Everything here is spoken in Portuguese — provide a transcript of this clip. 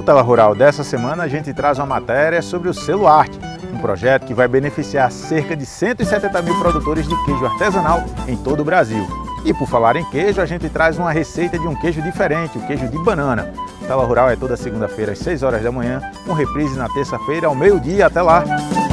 Tela Rural dessa semana a gente traz uma matéria sobre o Selo Arte, um projeto que vai beneficiar cerca de 170 mil produtores de queijo artesanal em todo o Brasil. E por falar em queijo, a gente traz uma receita de um queijo diferente, o queijo de banana. Tela Rural é toda segunda-feira às 6 horas da manhã, com reprise na terça-feira ao meio-dia. Até lá!